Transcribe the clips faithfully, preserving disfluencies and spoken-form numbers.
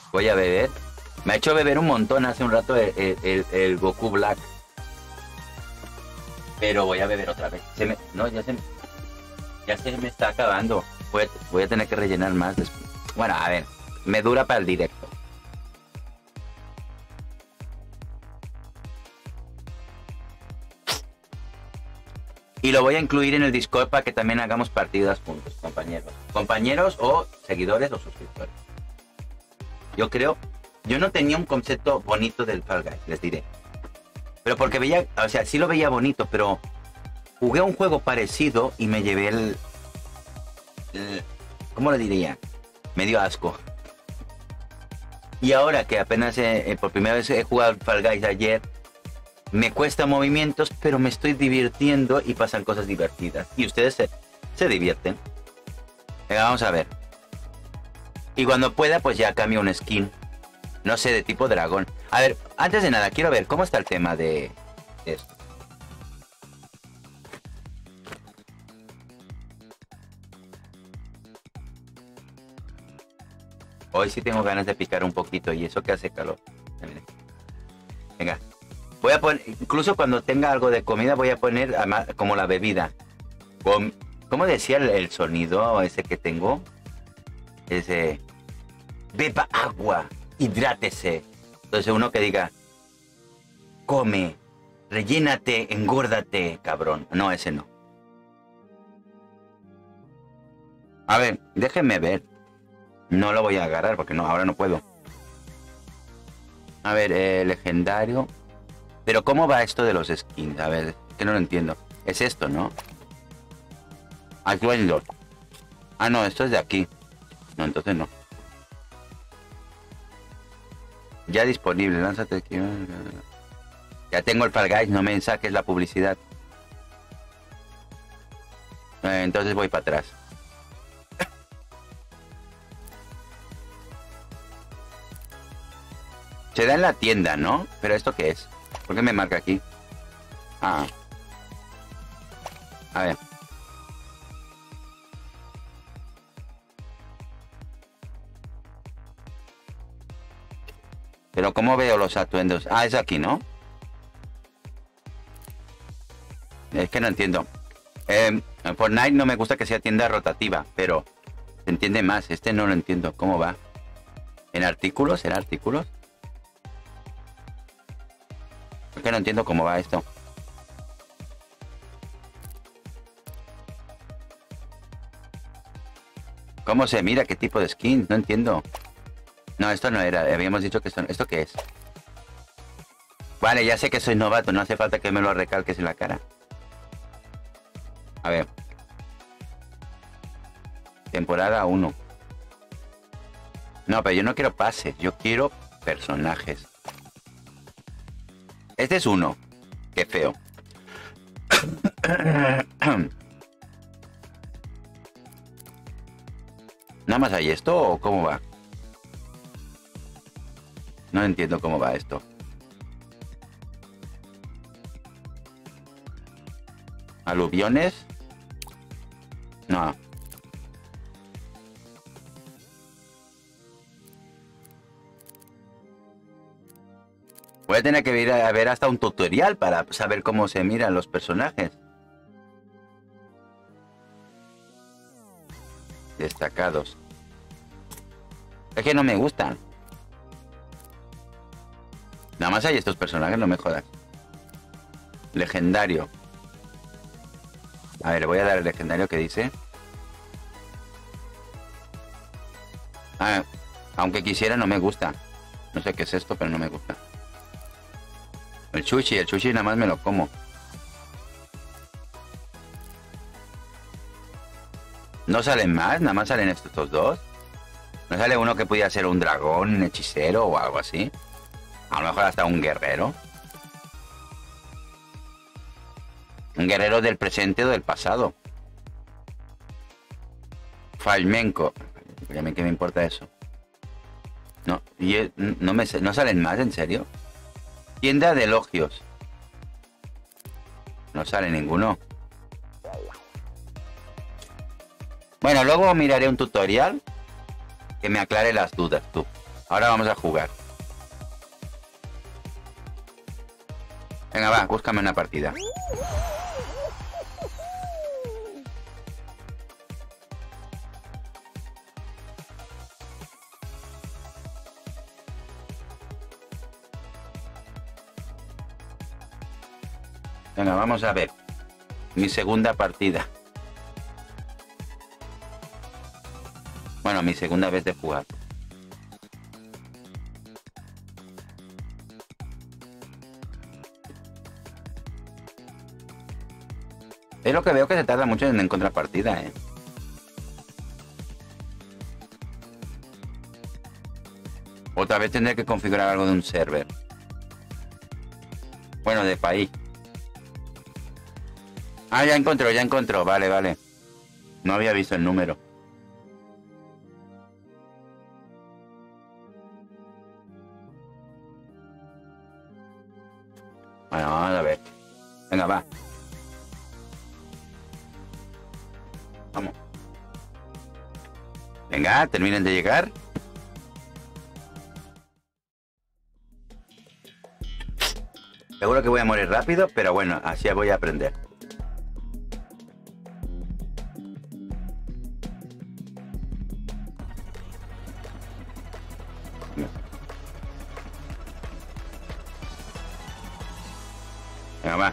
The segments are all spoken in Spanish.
Voy a beber. Me ha hecho beber un montón hace un rato el, el, el, el Goku Black. Pero voy a beber otra vez. Se me, no, ya se, ya se me está acabando. Voy a, voy a tener que rellenar más después. Bueno, a ver. Me dura para el directo. Y lo voy a incluir en el Discord para que también hagamos partidas juntos, compañeros. Compañeros o seguidores o suscriptores. Yo creo... Yo no tenía un concepto bonito del Fall Guys, les diré. Pero porque veía... O sea, sí lo veía bonito, pero... Jugué un juego parecido y me llevé el... el ¿cómo le diría? Me dio asco. Y ahora que apenas eh, por primera vez he jugado Fall Guys ayer... Me cuesta movimientos, pero me estoy divirtiendo y pasan cosas divertidas. Y ustedes se, se divierten. Venga, vamos a ver. Y cuando pueda, pues ya cambio un skin. No sé, de tipo dragón. A ver, antes de nada, quiero ver cómo está el tema de, de esto. Hoy sí tengo ganas de picar un poquito y eso que hace calor. Venga. Voy a poner, incluso cuando tenga algo de comida, voy a poner como la bebida. ¿Cómo decía el, el sonido ese que tengo? Ese... Beba agua, hidrátese. Entonces uno que diga... Come, rellénate, engórdate, cabrón. No, ese no. A ver, déjenme ver. No lo voy a agarrar porque no, ahora no puedo. A ver, eh, legendario... Pero ¿cómo va esto de los skins? A ver, que no lo entiendo. Es esto, ¿no? Actualidad. Ah, no, esto es de aquí. No, entonces no. Ya disponible, lánzate aquí. Ya tengo el Fall Guys, no me saques la publicidad. Eh, entonces voy para atrás. Se da en la tienda, ¿no? Pero ¿esto qué es? ¿Por qué me marca aquí? Ah. A ver. Pero ¿cómo veo los atuendos? Ah, es aquí, ¿no? Es que no entiendo. Eh, en Fortnite no me gusta que sea tienda rotativa, pero se entiende más. Este no lo entiendo. ¿Cómo va? ¿En artículos? ¿En artículos? Es que no entiendo cómo va esto. ¿Cómo se mira? ¿Qué tipo de skin? No entiendo. No, esto no era. Habíamos dicho que esto... ¿Esto qué es? Vale, ya sé que soy novato. No hace falta que me lo recalques en la cara. A ver. Temporada uno. No, pero yo no quiero pases. Yo quiero personajes. Este es uno. Qué feo. ¿Nada más hay esto o cómo va? No entiendo cómo va esto. ¿Aluviones? No. Voy a tener que ir a ver hasta un tutorial para saber cómo se miran los personajes. Destacados. Es que no me gustan. Nada más hay estos personajes, no me jodas. Legendario. A ver, voy a dar el legendario que dice. Ah, aunque quisiera, no me gusta. No sé qué es esto, pero no me gusta. El sushi, el sushi nada más me lo como. ¿No salen más? ¿Nada más salen estos dos? ¿No sale uno que pudiera ser un dragón, un hechicero o algo así? A lo mejor hasta un guerrero. Un guerrero del presente o del pasado. Flamenco. ¿Qué me importa eso? No, y no, me, no salen más, ¿en serio? Tienda de elogios. No sale ninguno. Bueno, luego miraré un tutorial que me aclare las dudas, tú. Ahora vamos a jugar. Venga, va, búscame una partida. Venga, vamos a ver. Mi segunda partida. Bueno, mi segunda vez de jugar. Es lo que veo, que se tarda mucho en encontrar partida, ¿eh? Otra vez tendré que configurar algo de un server. Bueno, de país. Ah, ya encontró, ya encontró. Vale, vale. No había visto el número. Bueno, vamos a ver. Venga, va. Vamos. Venga, terminen de llegar. Seguro que voy a morir rápido, pero bueno, así voy a aprender. Venga, va.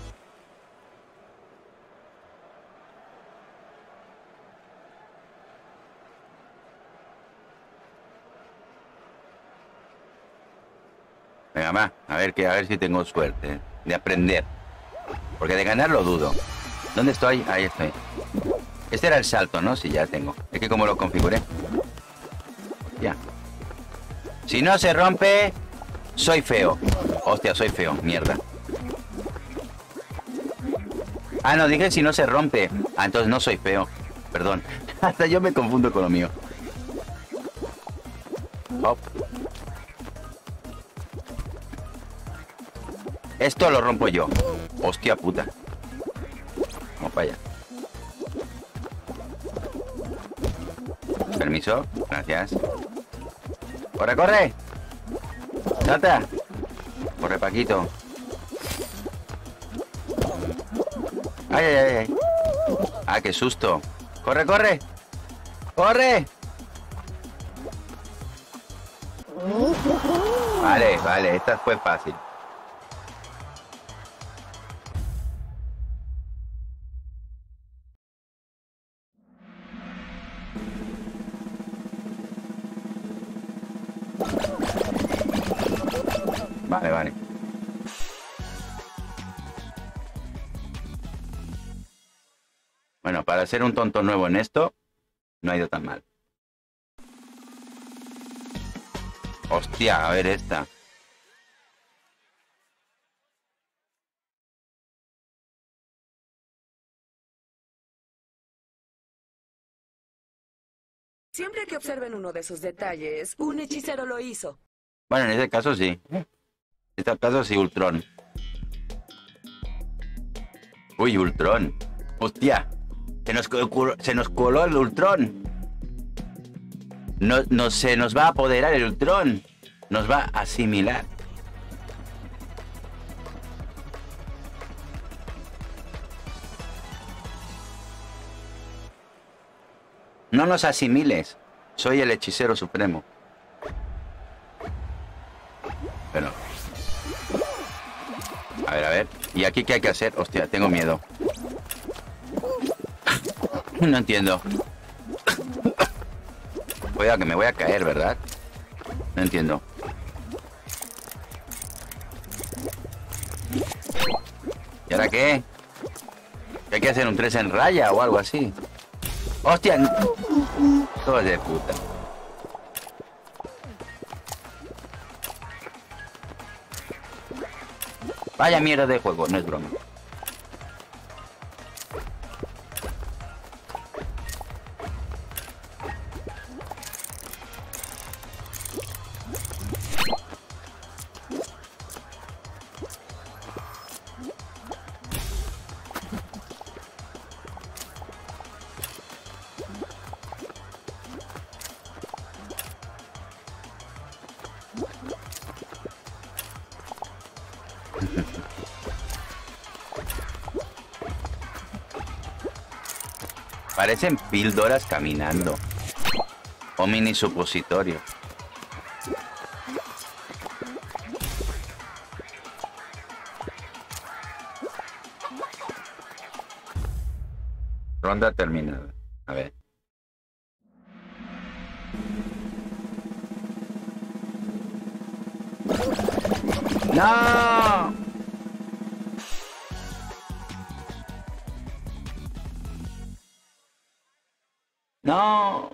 Venga, va. A ver, que, a ver si tengo suerte de aprender. Porque de ganar lo dudo. ¿Dónde estoy? Ahí estoy. Este era el salto, ¿no? Sí, ya tengo. Es que como lo configuré. Ya. Si no se rompe, soy feo. Hostia, soy feo. Mierda. Ah, no, dije si no se rompe. Ah, entonces no soy feo. Perdón. Hasta yo me confundo con lo mío. Hop. Esto lo rompo yo. Hostia puta. Vamos para allá. Permiso. Gracias. ¡Corre, corre! ¡Salta! Corre, Paquito. ¡Ay, ay, ay! ay. ¡Ah, qué susto! ¡Corre, corre! ¡Corre! Vale, vale. Esta fue fácil. Vale, vale. Bueno, para ser un tonto nuevo en esto, no ha ido tan mal. Hostia, a ver esta. Siempre que observen uno de esos detalles, un hechicero lo hizo. Bueno, en este caso sí. En este caso sí, Ultron. Uy, Ultron. Hostia. Se nos, se nos coló el Ultron. No, no se nos va a apoderar el Ultron. Nos va a asimilar. No nos asimiles. Soy el hechicero supremo. Pero... A ver, a ver. ¿Y aquí qué hay que hacer? Hostia, tengo miedo. No entiendo. Cuidado que me voy a caer, ¿verdad? No entiendo. ¿Y ahora qué? ¿Qué hay que hacer? ¿Un tres en raya o algo así? ¡Hostia! Todo de puta. Vaya mierda de juego, no es broma. Parecen píldoras caminando. O mini supositorio. Ronda terminada. A ver. ¡No! ¡No!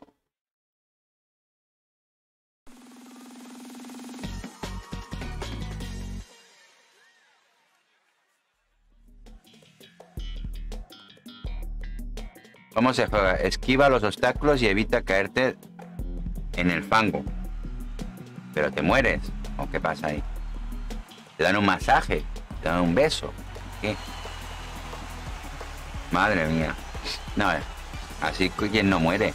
¿Cómo se juega? Esquiva los obstáculos y evita caerte en el fango. Pero te mueres. ¿O qué pasa ahí? Te dan un masaje, te dan un beso. ¿Qué? Madre mía. No, así que quien no muere.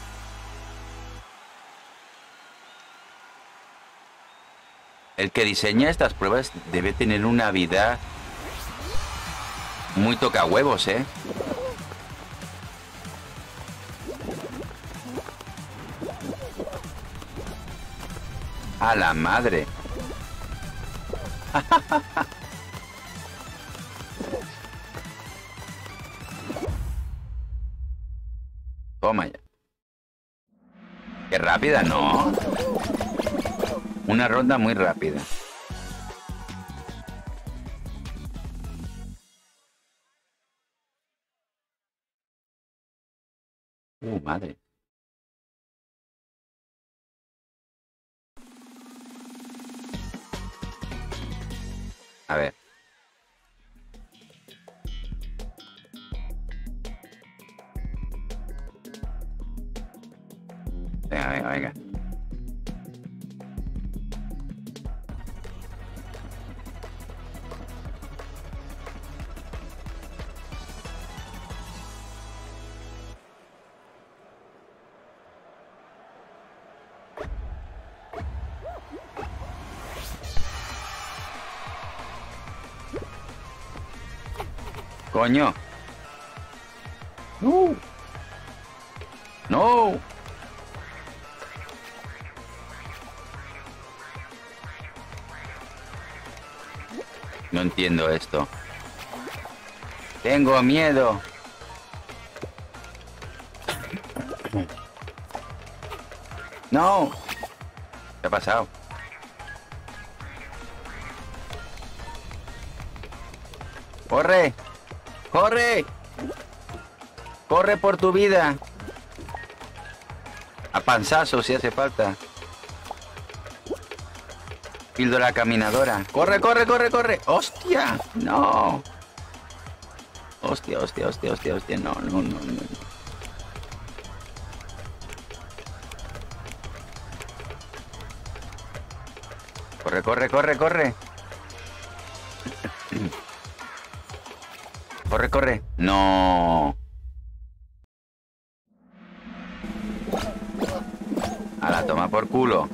El que diseña estas pruebas debe tener una vida muy toca huevos, ¿eh? A la madre. Toma ya. Qué rápida, ¿no? Una ronda muy rápida. Uh, madre. A ver. Venga, venga, venga. Coño. No. No. No entiendo esto. Tengo miedo. No. ¿Qué ha pasado? ¡Corre! ¡Corre! ¡Corre por tu vida! A panzazo si hace falta. Píldora caminadora. ¡Corre, corre, corre, corre! ¡Hostia! ¡No! Hostia, hostia, hostia, hostia, hostia. No, no, no, no. Corre, corre, corre, corre. Corre, corre. No. A la toma por culo.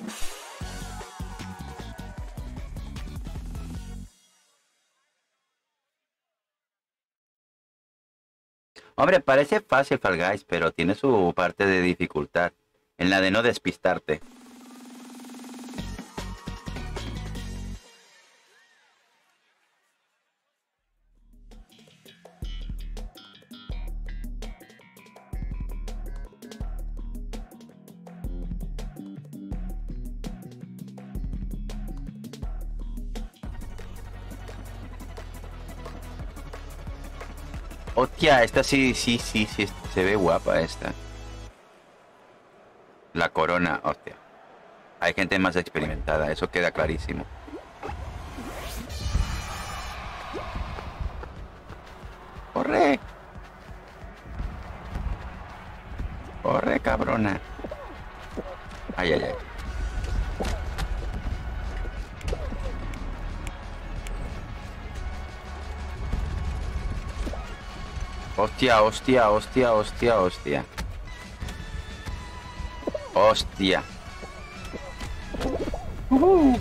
Hombre, parece fácil Fall Guys, pero tiene su parte de dificultad. En la de no despistarte. Hostia, esta sí, sí, sí, sí, se ve guapa esta. La corona, hostia. Hay gente más experimentada, eso queda clarísimo. ¡Corre! ¡Corre, cabrona! Ay, ay, ay. Hostia, hostia, hostia, hostia, hostia. Hostia. Uh-huh.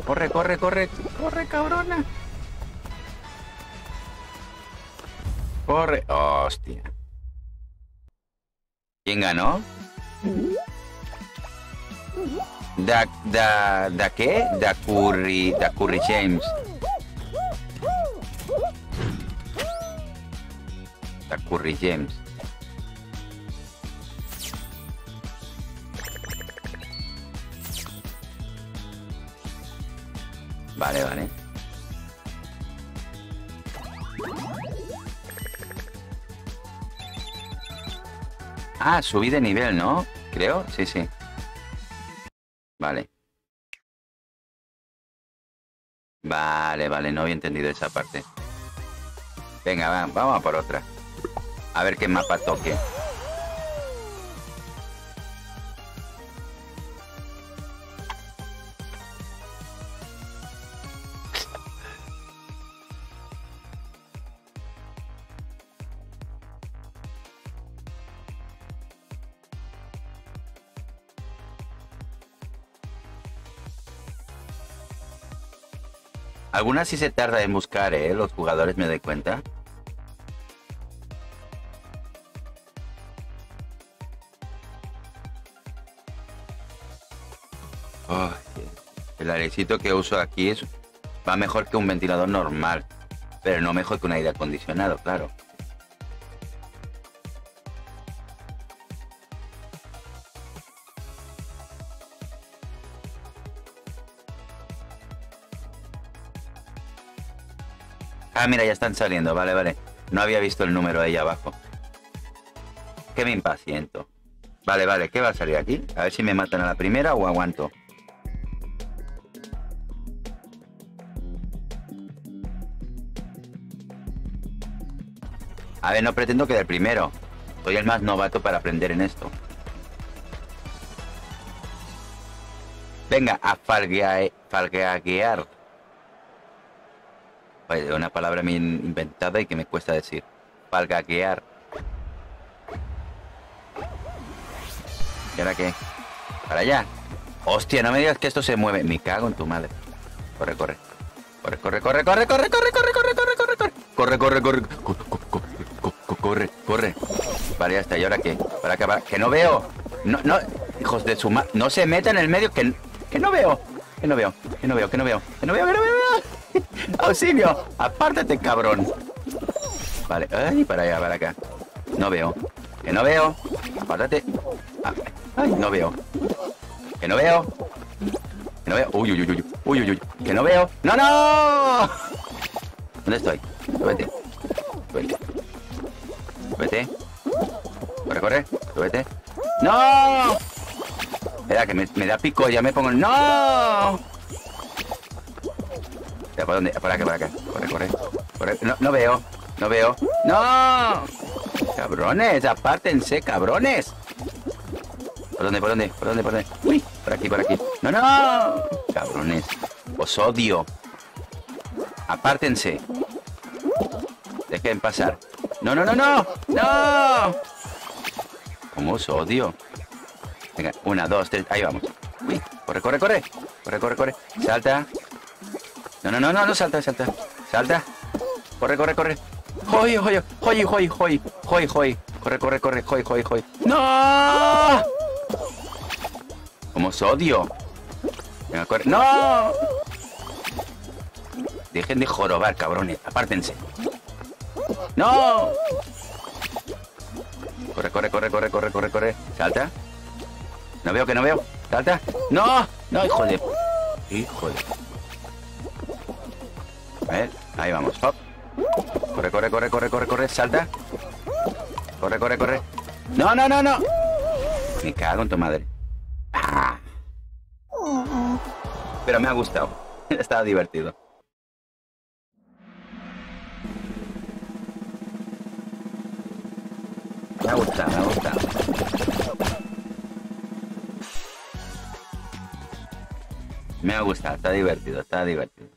Corre, corre, corre. Corre, cabrona. Corre. Hostia. ¿Quién ganó? Da, da, da qué? Da Curry, da Curry James. Da Curry James. Vale, vale. Ah, subí de nivel, ¿no? Creo, sí, sí. Vale. Vale, vale, no había entendido esa parte. Venga, va, vamos a por otra. A ver qué mapa toque. Algunas sí se tarda en buscar, ¿eh? Los jugadores me doy cuenta. Oh, el airecito que uso aquí es, va mejor que un ventilador normal, pero no mejor que un aire acondicionado, claro. Ah, mira, ya están saliendo, vale, vale. No había visto el número ahí abajo. Que me impaciento. Vale, vale, ¿qué va a salir aquí? A ver si me matan a la primera o aguanto. A ver, no pretendo quedar primero. Soy el más novato para aprender en esto. Venga, a falguear. falguear. Pues una palabra bien inventada y que me cuesta decir. Falgaquear. ¿Y ahora qué? ¿Para allá? Hostia, no me digas que esto se mueve. Me cago en tu madre. Corre, corre. Corre, corre, corre, corre, corre, corre, corre, corre, corre, corre, corre. Corre, corre, corre. Corre, corre. Vale, ya está. ¿Y ahora qué? Para acabar. Que no veo. No, no. Hijos de su madre. No se metan en el medio que, que no veo. Que no veo. Que no veo, que no veo. Que no veo, que no veo. ¡Auxilio! ¡Apártate, cabrón! Vale, ay, para allá, para acá. No veo. Que no veo. Apártate. Ay, no veo. Que no veo. Que no veo. Uy, uy, uy, uy. Uy, uy, uy. Que no veo. ¡No, no! ¿Dónde estoy? Súbete. Súbete. Súbete. Corre, corre. Súbete. ¡No! Espera, que me, me da pico. Ya me pongo... ¡No! ¿Por dónde? Por acá, por acá. Corre, corre. corre. No, no veo. No veo. ¡No! Cabrones, apártense, cabrones. ¿Por dónde? ¿Por dónde? ¿Por dónde? ¿Por dónde? Uy, por aquí, por aquí. ¡No, no! Cabrones. Os odio. Apártense. Dejen pasar. ¡No, no, no, no! ¡No! ¿Cómo os odio? Venga, una, dos, tres. Ahí vamos. Uy, corre, corre, corre. Corre, corre, corre. Salta. No, no, no, no, no, salta, salta. Salta. Corre, corre, corre. Joy, joy, joy, joy, joy, joy, joy. Corre, corre, corre, joy, joy, joy. ¡No! Como os odio. Venga, corre. ¡No! Dejen de jorobar, cabrones. Apártense. ¡No! Corre, corre, corre, corre, corre, corre, corre. Salta. No veo, que no veo. Salta. ¡No! No, hijo de... Hijo de... A ver, ahí vamos. Hop. Corre, corre, corre, corre, corre, corre. Salta. Corre, corre, corre. No, no, no, no. Me cago en tu madre. Ah. Pero me ha gustado. Estaba divertido. Me ha gustado, me ha gustado. Me ha gustado, está divertido, está divertido.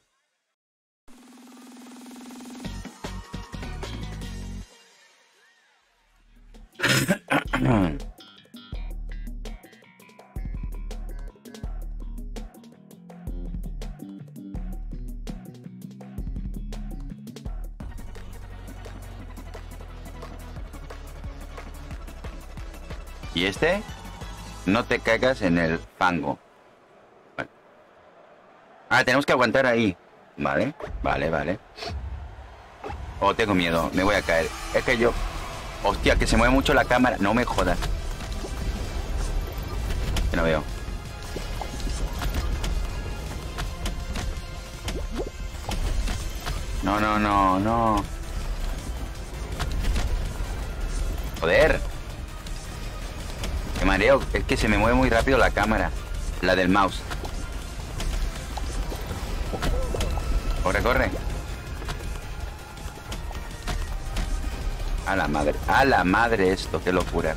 Y este, no te caigas en el fango. Vale. Ah, tenemos que aguantar ahí. Vale, vale, vale. Oh, tengo miedo, me voy a caer. Es que yo... Hostia, que se mueve mucho la cámara. No me jodas. Que no veo. No, no, no, no. Joder. Qué mareo. Es que se me mueve muy rápido la cámara. La del mouse. Corre, corre. A la madre. A la madre esto. Qué locura.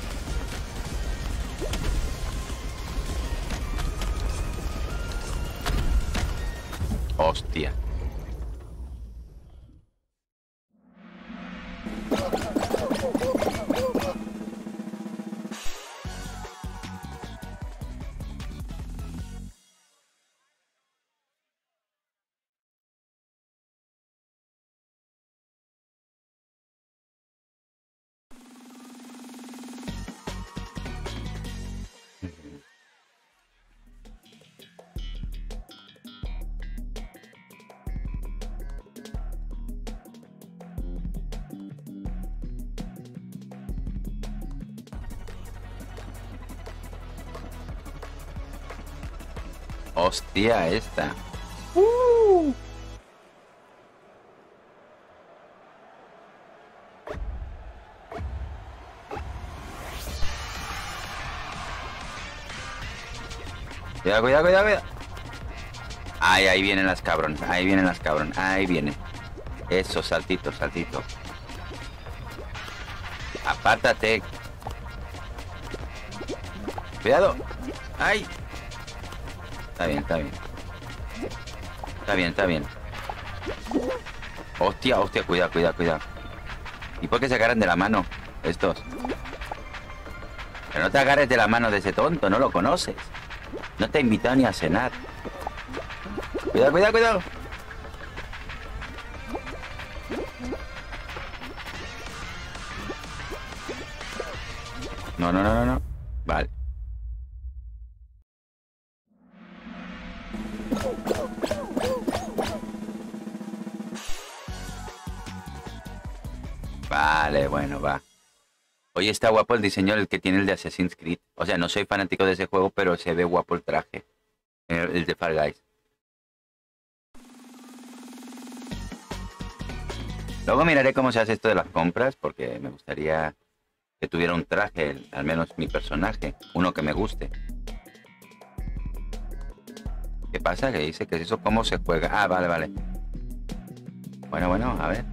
Hostia. Hostia, esta. Uh. Cuidado, cuidado, cuidado, cuidado. Ay, ahí vienen las cabrón. Ahí vienen las cabrón. Ahí viene. Eso, saltito, saltito. Apártate. Cuidado. Ay. Está bien, está bien. Está bien, está bien. Hostia, hostia, cuidado, cuidado, cuidado. ¿Y por qué se agarran de la mano estos? Pero no te agarres de la mano de ese tonto, no lo conoces. No te he invitado ni a cenar. Cuidado, cuidado, cuidado. No, no, no, no, no. Vale. Vale, bueno, va. Hoy está guapo el diseño el que tiene el de Assassin's Creed. O sea, no soy fanático de ese juego, pero se ve guapo el traje. El, el de Fall Guys. Luego miraré cómo se hace esto de las compras, porque me gustaría que tuviera un traje, el, al menos mi personaje. Uno que me guste. ¿Qué pasa? ¿Qué dice? ¿Qué es eso? ¿Cómo se juega? Ah, vale, vale. Bueno, bueno, a ver.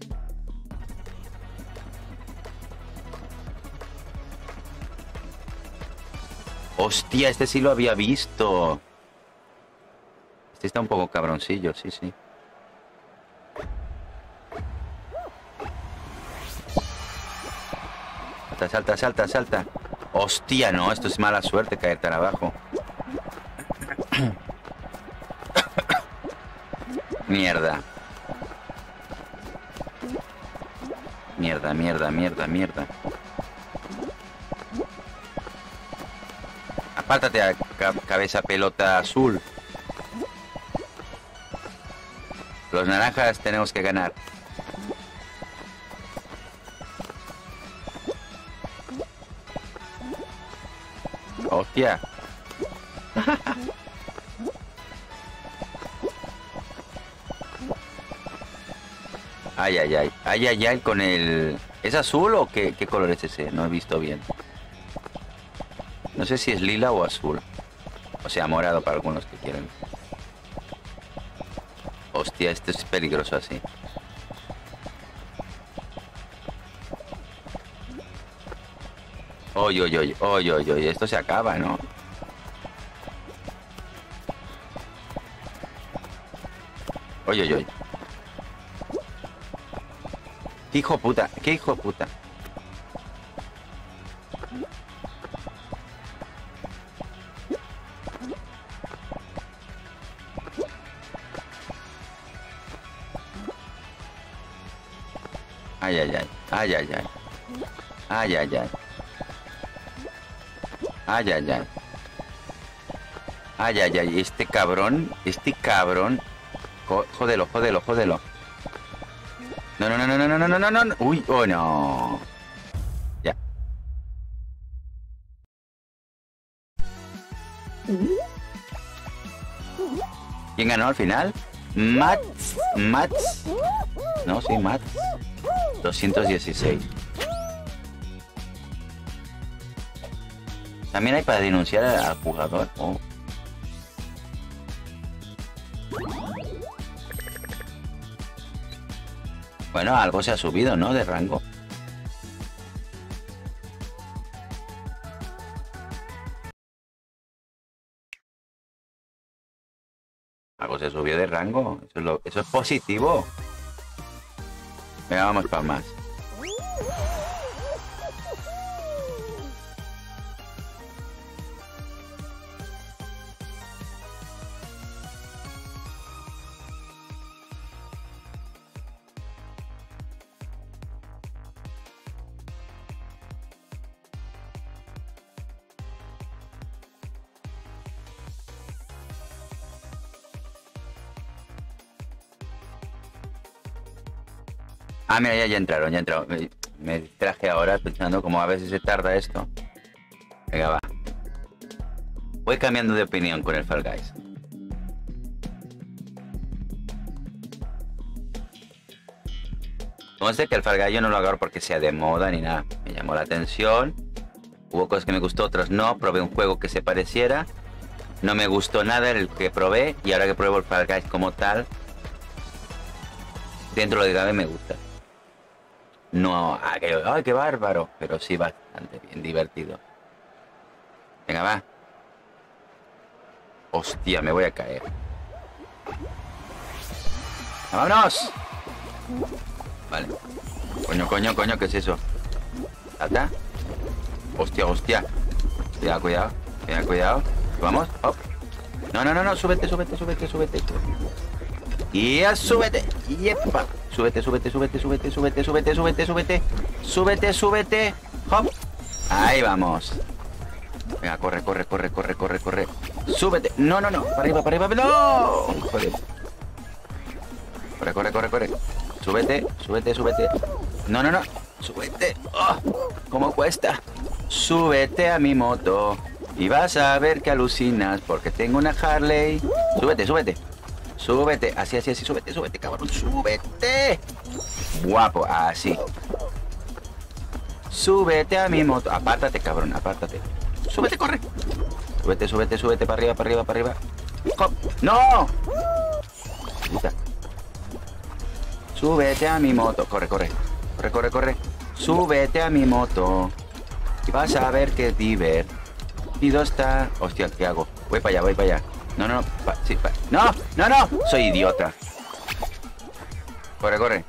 Hostia, este sí lo había visto. Este está un poco cabroncillo, sí, sí. Salta, salta, salta, salta. Hostia, no, esto es mala suerte caer tan abajo. Mierda. Mierda, mierda, mierda, mierda. Apártate a ca cabeza pelota azul. Los naranjas tenemos que ganar. Hostia. Ay, ay, ay. Ay, ay, ay, con el... ¿Es azul o qué, qué color es ese? No he visto bien. No sé si es lila o azul. O sea, morado para algunos que quieran. Hostia, esto es peligroso así. Oy, oy, oy, oy, oy, oy. Esto se acaba, ¿no? Oy, oy, oy. ¿Qué hijo puta? ¿Qué hijo puta? Ay, ay, ay. Ay, ay, ay. Ay, ay, ay. Ay, ay, ay. Ay, ay, ay. Este cabrón. Este cabrón. Jo- Jódelo, jódelo, jódelo. No, no, no, no, no, no, no, no, no, no. Uy, oh, no. Ya. ¿Quién ganó al final? Mats. Mats. No, sí, Mats. doscientos dieciséis. También hay para denunciar al jugador. Oh. Bueno, algo se ha subido, ¿no? De rango. Algo se subió de rango. Eso es, lo, eso es positivo. Venga, vamos para más. Ah, mira, ya, ya entraron, ya entraron. Me, me distraje ahora pensando como a veces se tarda esto. Venga, va. Voy cambiando de opinión con el Fall Guys. No sé que el Fall Guys yo no lo hago porque sea de moda ni nada. Me llamó la atención. Hubo cosas que me gustó, otras no. Probé un juego que se pareciera. No me gustó nada el que probé. Y ahora que pruebo el Fall Guys como tal, dentro de lo que cabe me gusta. No, ay, qué, ay, qué bárbaro. Pero sí bastante bien divertido. Venga, va. Hostia, me voy a caer. ¡Vámonos! Vale. Coño, coño, coño, ¿qué es eso? ¿Salta? Hostia, hostia. Cuidado, cuidado. Cuidado, cuidado. Vamos, hop. No, no, no, no, súbete, súbete, súbete, súbete. Y ya, súbete. Yepa. Súbete, súbete, súbete, súbete, súbete, súbete, súbete, súbete. Súbete, súbete. Hop. Ahí vamos. Venga, corre, corre, corre, corre, corre, corre. Súbete. No, no, no. Para arriba, para arriba. No. Joder. Corre, corre, corre, corre. Súbete, súbete, súbete. No, no, no. Súbete. Oh, ¿cómo cuesta? Súbete a mi moto y vas a ver que alucinas porque tengo una Harley. Súbete, súbete. Súbete. Así, así, así. Súbete, súbete, cabrón. Súbete. Guapo. Así. Súbete a mi moto. Apártate, cabrón. Apártate. Súbete, corre. Súbete, súbete, súbete. Para arriba, para arriba, para arriba. ¡Hop! ¡No! Puta. Súbete a mi moto. Corre, corre. Corre, corre, corre. Súbete a mi moto. Y vas a ver qué divertido está. Hostia, ¿qué hago? Voy para allá, voy para allá. No, no, no. Pa, sí, pa. No, no, no. Soy idiota. Corre, corre.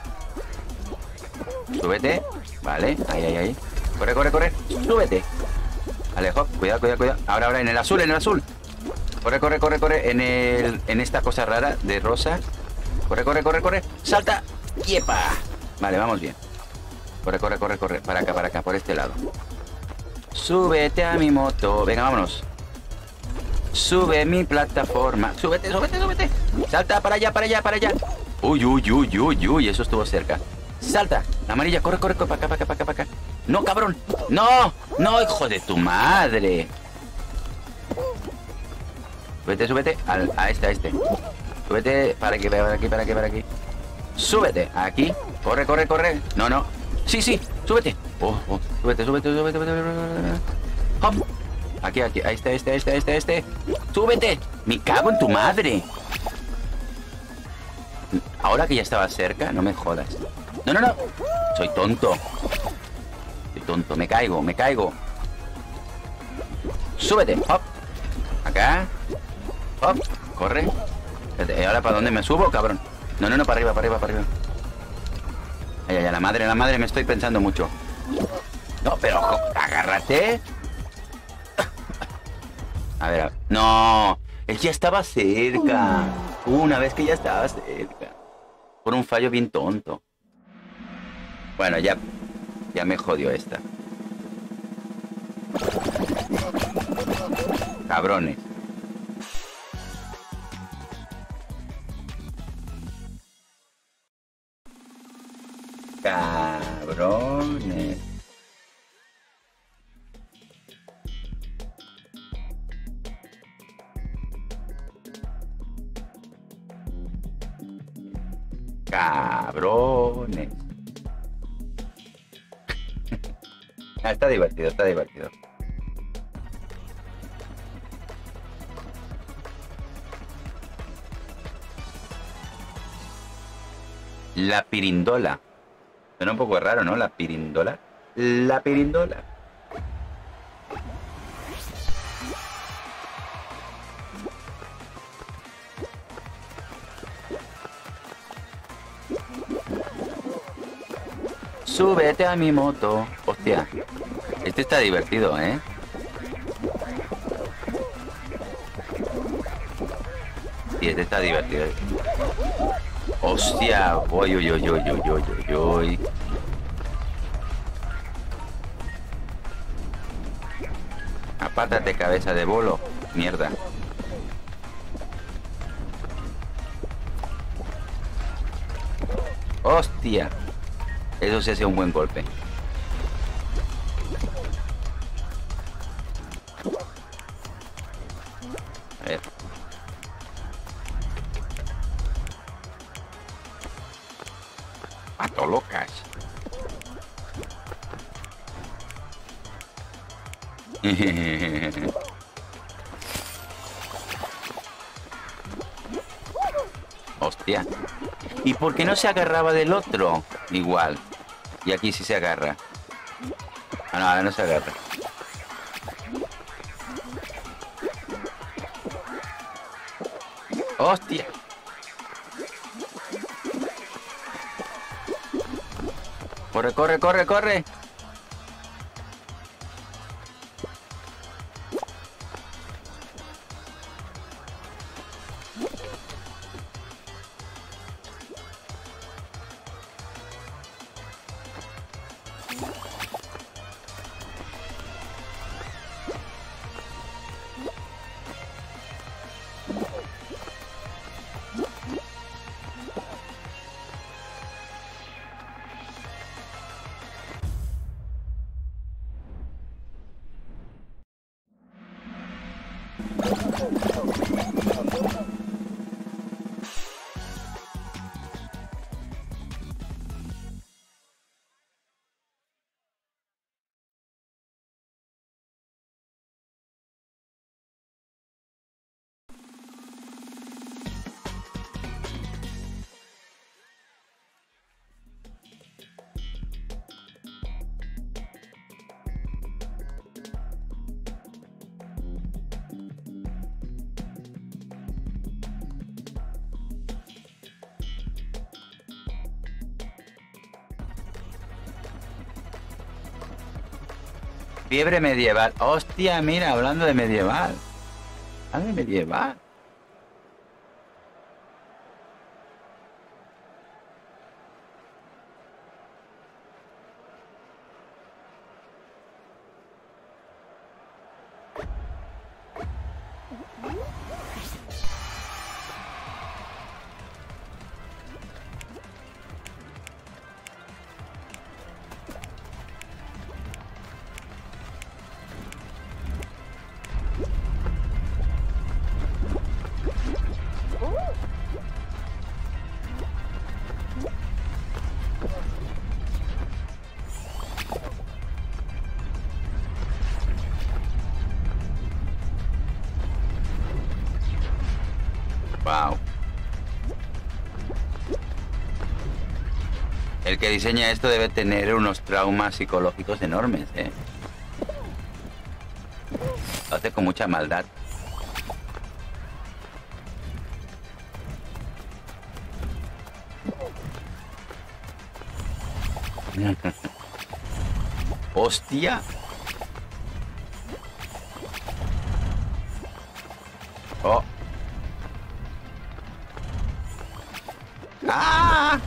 Súbete. Vale. Ahí, ahí, ahí. Corre, corre, corre. Súbete. Vale, hop. Cuidado, cuidado, cuidado. Ahora, ahora, en el azul, en el azul. Corre, corre, corre, corre. En el, en esta cosa rara de rosa. Corre, corre, corre, corre. Salta. ¡Yepa! Vale, vamos bien. Corre, corre, corre, corre. Para acá, para acá, por este lado. Súbete a mi moto. Venga, vámonos. Sube mi plataforma. Súbete, súbete, súbete. Salta para allá, para allá, para allá. Uy, uy, uy, uy, uy. Eso estuvo cerca. Salta. La amarilla, corre, corre, corre. Para acá, para acá, para acá, para acá. No, cabrón. No, no, hijo de tu madre. Súbete, súbete. Al, a este, a este. Súbete. Para aquí, para aquí, para aquí, para aquí. Súbete. Aquí. Corre, corre, corre. No, no. Sí, sí. Súbete. Oh, oh. Súbete, súbete, súbete, súbete. Hop. Aquí, aquí. Ahí está, este, este, este, este. Súbete. Me cago en tu madre. Ahora que ya estaba cerca, no me jodas. No, no, no. Soy tonto. Soy tonto. Me caigo, me caigo. Súbete. Hop. Acá. Hop. Corre. ¿Y ahora para dónde me subo, cabrón? No, no, no, para arriba, para arriba, para arriba. Ay, ay, ay, la madre, la madre, me estoy pensando mucho. No, pero agárrate. A ver, a ver. No, él ya estaba cerca. Una vez que ya estaba cerca. Por un fallo bien tonto. Bueno, ya, ya me jodió esta. Cabrones. Cabrones. Cabrones. Ah, está divertido, está divertido. La pirindola. Suena un poco raro, ¿no? La pirindola. La pirindola. Súbete a mi moto. Hostia. Este está divertido, ¿eh? Y este está divertido. Hostia. Uy, uy, uy, uy, uy, uy, uy, uy. Apártate, cabeza de bolo. Mierda. Hostia. Eso sí hace un buen golpe. A ver. Pato locas. Hostia. ¿Y por qué no se agarraba del otro? Igual. Y aquí sí se agarra. Ah, no, ahora no se agarra. ¡Hostia! ¡Corre, corre, corre, corre! Fiebre medieval. Hostia, mira, hablando de medieval. Hablando de medieval. Wow. El que diseña esto debe tener unos traumas psicológicos enormes, ¿eh? Lo hace con mucha maldad. ¡Hostia! ¡Oh! ¡Ah!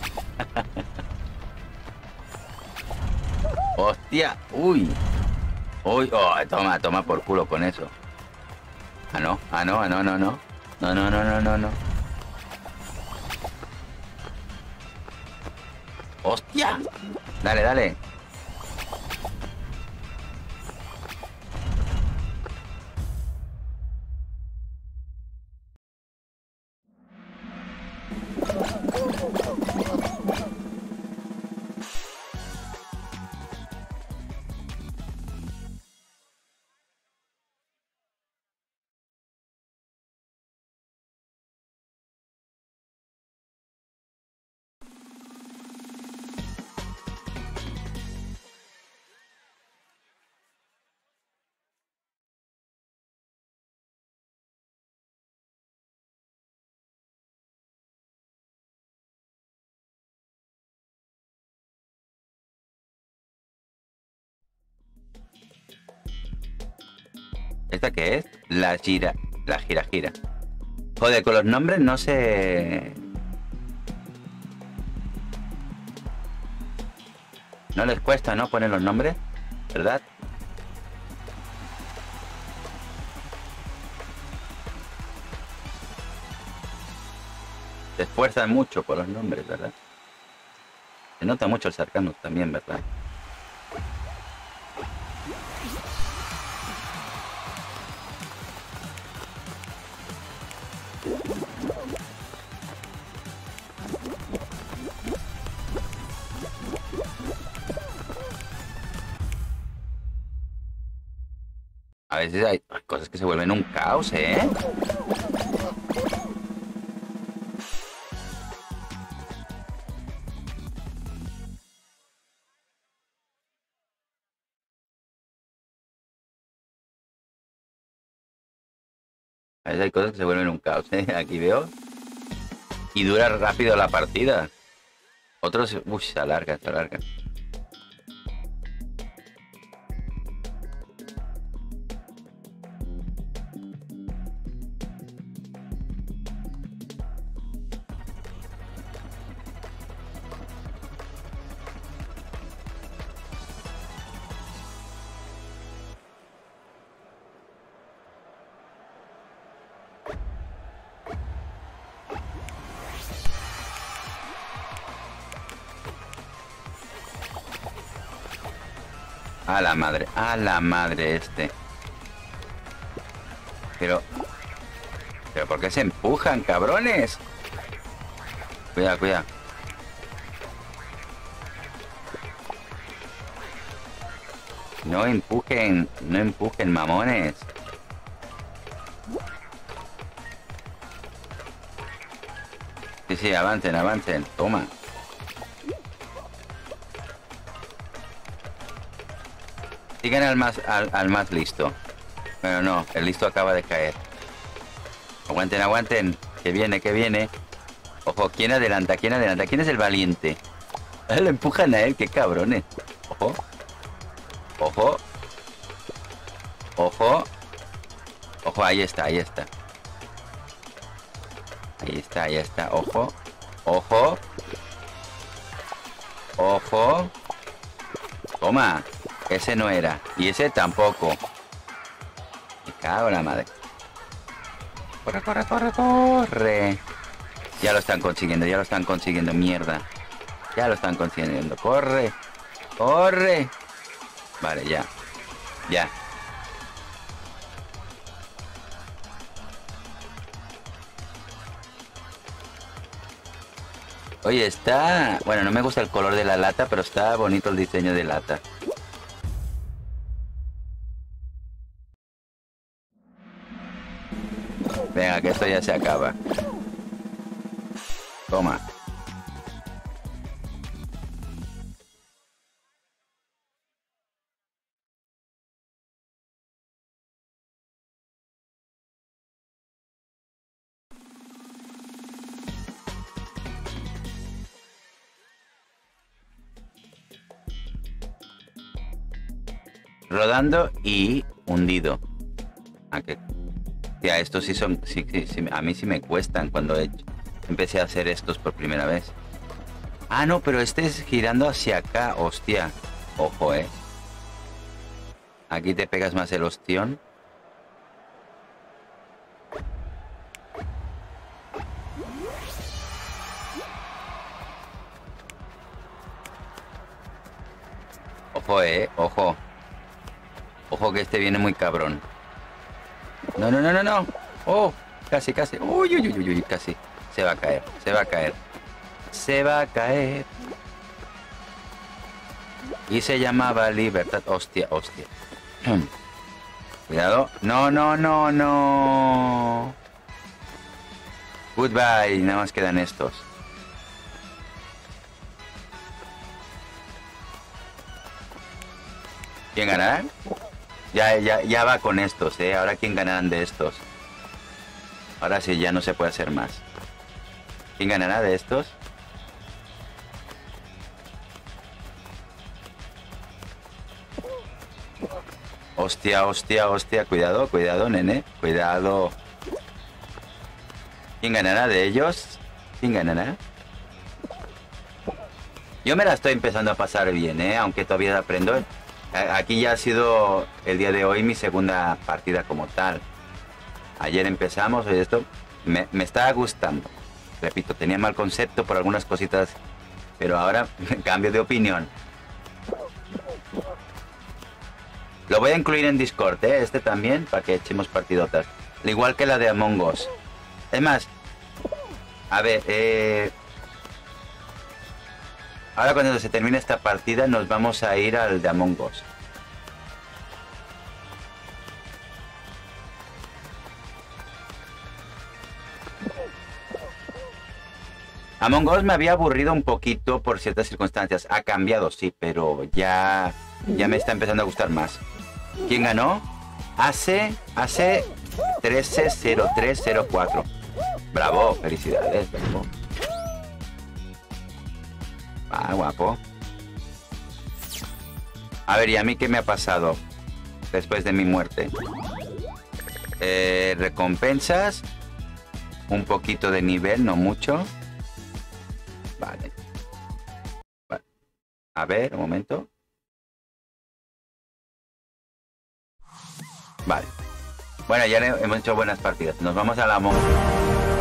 ¡Hostia! ¡Uy! Uy, oh, toma, toma por culo con eso. Ah, no, ah, no, ah, no, no, no. No, no, no, no, no, no. ¡Hostia! Dale, dale. ¿Esta qué es? La gira... La gira gira. Joder, con los nombres no sé... No les cuesta, ¿no? Poner los nombres, ¿verdad? Se esfuerzan mucho por los nombres, ¿verdad? Se nota mucho el sarcasmo también, ¿verdad? A veces hay cosas que se vuelven un caos, ¿eh? A veces hay cosas que se vuelven un caos, ¿eh? Aquí veo. Y dura rápido la partida. Otros... Uy, se alarga, se alarga. A la madre, a la madre este. Pero... ¿Pero por qué se empujan, cabrones? Cuidado, cuidado. No empujen, no empujen, mamones. Sí, sí, avancen, avancen. Toma. Sigan al más, al, al más listo. Pero no, el listo acaba de caer. Aguanten, aguanten. Que viene, que viene. Ojo, ¿quién adelanta? ¿Quién adelanta? ¿Quién es el valiente? Eh, lo empujan a él, qué cabrones. Ojo. Ojo. Ojo. Ojo, ahí está, ahí está. Ahí está, ahí está. Ojo. Ojo. Ojo. Toma. Ese no era. Y ese tampoco. Me cago en la madre. Corre, corre, corre, corre. Ya lo están consiguiendo, ya lo están consiguiendo. Mierda. Ya lo están consiguiendo. Corre. Corre. Vale, ya. Ya. Oye, está... Bueno, no me gusta el color de la lata, pero está bonito el diseño de lata. Venga, que esto ya se acaba. Toma. Rodando y hundido. ¿A qué? Tía, estos sí son... Sí, sí, sí, a mí sí me cuestan cuando he, empecé a hacer estos por primera vez. Ah, no, pero este es girando hacia acá. Hostia. Ojo, eh. Aquí te pegas más el ostión. Ojo, eh, ojo. Ojo que este viene muy cabrón. No, no, no, no, no. Oh, casi, casi. Uy, uy, uy, uy, casi. Se va a caer, se va a caer. Se va a caer. Y se llamaba Libertad. Hostia, hostia. Cuidado. No, no, no, no. Goodbye. Nada más quedan estos. ¿Quién ganará? Ya, ya, ya va con estos, ¿eh? Ahora ¿quién ganarán de estos? Ahora sí, ya no se puede hacer más. ¿Quién ganará de estos? Hostia, hostia, hostia. Cuidado, cuidado, nene. Cuidado. ¿Quién ganará de ellos? ¿Quién ganará? Yo me la estoy empezando a pasar bien, ¿eh? Aunque todavía aprendo. Aquí ya ha sido el día de hoy mi segunda partida como tal. Ayer empezamos, hoy esto me, me está gustando. Repito, tenía mal concepto por algunas cositas, pero ahora cambio de opinión. Lo voy a incluir en Discord, ¿eh? Este también, para que echemos partidotas. Al igual que la de Among Us. Es más, a ver, eh... ahora cuando se termine esta partida nos vamos a ir al de Among Us. Among Us me había aburrido un poquito por ciertas circunstancias. Ha cambiado, sí, pero ya, ya me está empezando a gustar más. ¿Quién ganó? A C, A C trece cero tres cero cuatro. Bravo, felicidades, bravo. Ah, guapo. A ver, ¿y a mí qué me ha pasado después de mi muerte? Eh, recompensas. Un poquito de nivel, no mucho. Vale. Vale. A ver, un momento. Vale. Bueno, ya hemos hecho buenas partidas. Nos vamos a la Among Us.